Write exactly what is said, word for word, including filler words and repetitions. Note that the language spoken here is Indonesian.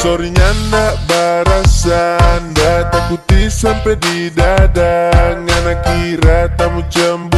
Sorrynya ndak barasan, ndak takuti sampai di dada. Ngana kira tamu cemburu